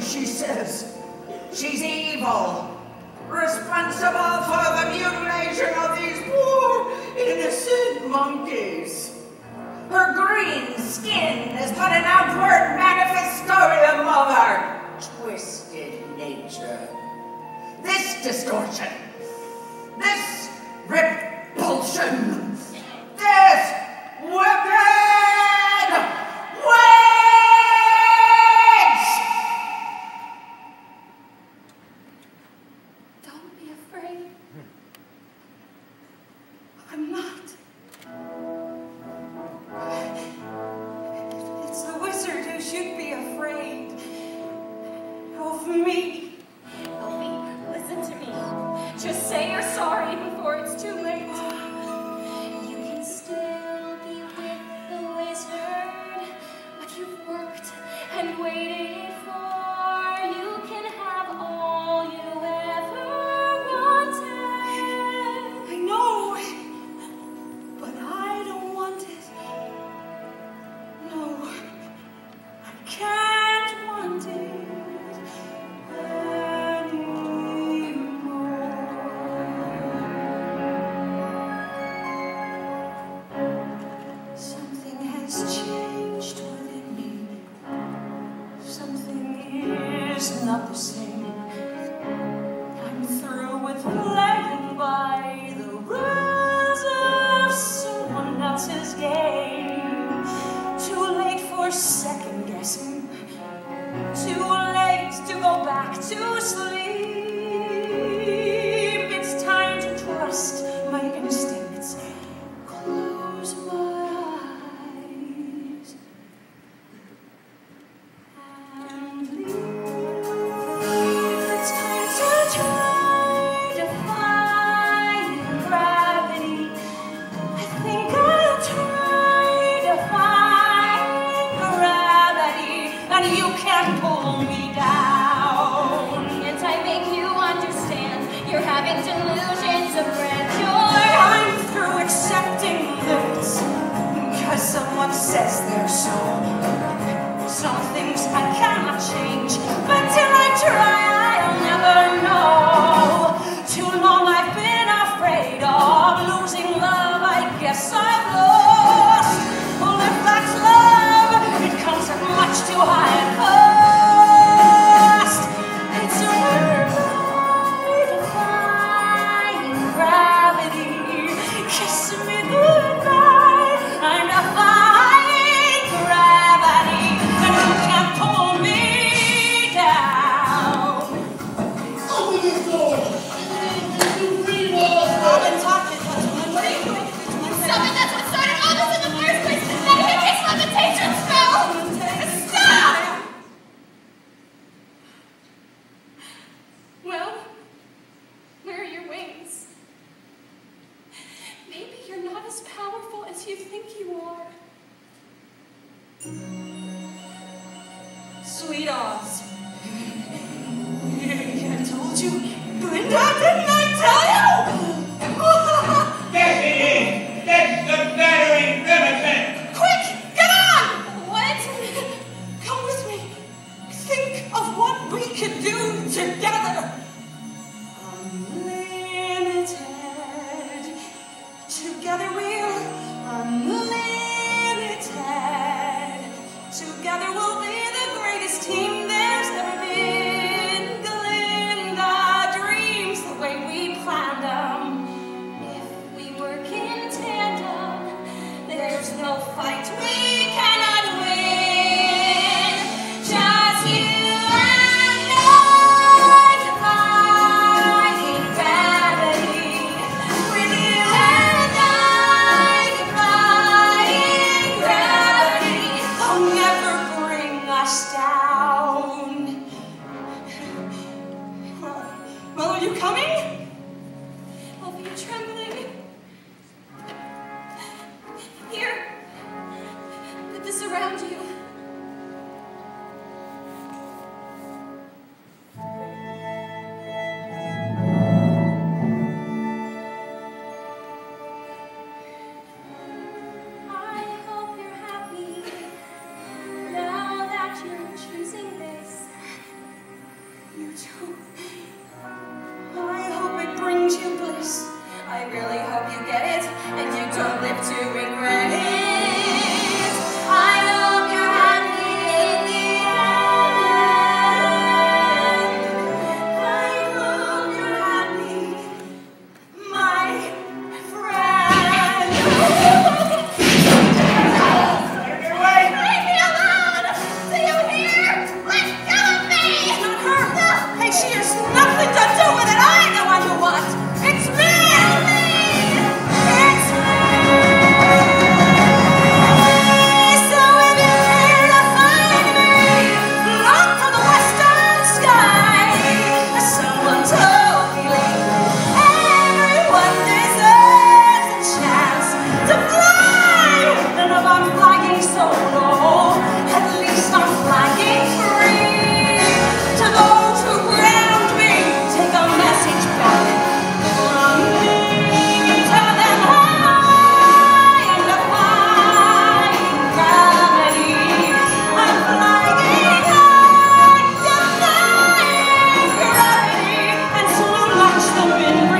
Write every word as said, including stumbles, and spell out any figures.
she says. She's evil. Responsible for the mutilation of these poor, innocent monkeys. Her green skin is but an outward manifestorium of her twisted nature. This distortion, this repulsion, this wicked witch! Don't be afraid. I'm not. It's the wizard who should be afraid of me. Elphie, listen to me. Just say you're sorry before it's too late. You can still be with the wizard. What you've worked and waited for. You can have all you ever wanted. I know, but I don't want it. No, I can't want it anymore. Something has changed within me. Something is not the same. I'm through with playing by the rules of someone else's game. Too late for second guessing. Too late to go back to sleep. It's time to trust my instincts. Close my eyes and leave. It's time to try defying gravity. I think I'll try defying gravity, and you can't pull me down. Can't I make you understand? You're having delusions of grandeur. I'm through accepting limits because someone says they're so. Some things I cannot change, but till I try, I'll never know. Too long I've been afraid of losing love. I guess I've lost. Well, if that's love, it comes at much too high a cost. It's a defying gravity. Kiss me goodbye. I'm defying gravity, and you can't pull me down. Open this door! You free walls! I've been talking, gentlemen. What are you doing? Stop it! That's what started all this in the first place! That hideous levitation spell! Stop! Well, where are your wings? Maybe you're not as powerful as you think you are. Sweet Oz. I told you. Glinda, didn't I tell you? Yes, it is! That's the battering primitive! Quick, get on! What? Come with me. Think of what we could do together. Unlimited. Together we're unlimited. Together we'll be the greatest team there's ever been. Glinda dreams the way been